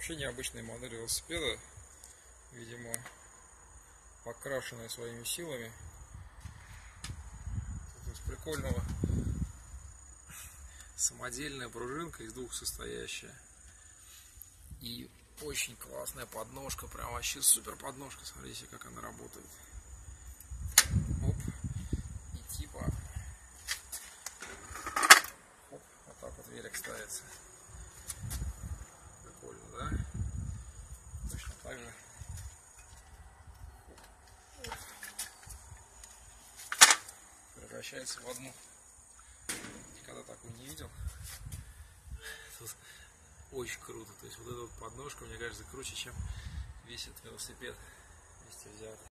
вообще необычная модель велосипеда, видимо, покрашенная своими силами. Тут из прикольного самодельная пружинка, из двух состоящая. И очень классная подножка, прям вообще супер подножка. Смотрите, как она работает. Оп. И типа оп, вот так вот велик ставится. Прикольно, да? Точно так же. Превращается в одну. Никогда такую не видел. Тут очень круто. То есть вот эта вот подножка, мне кажется, круче, чем весь этот велосипед вместе взятый.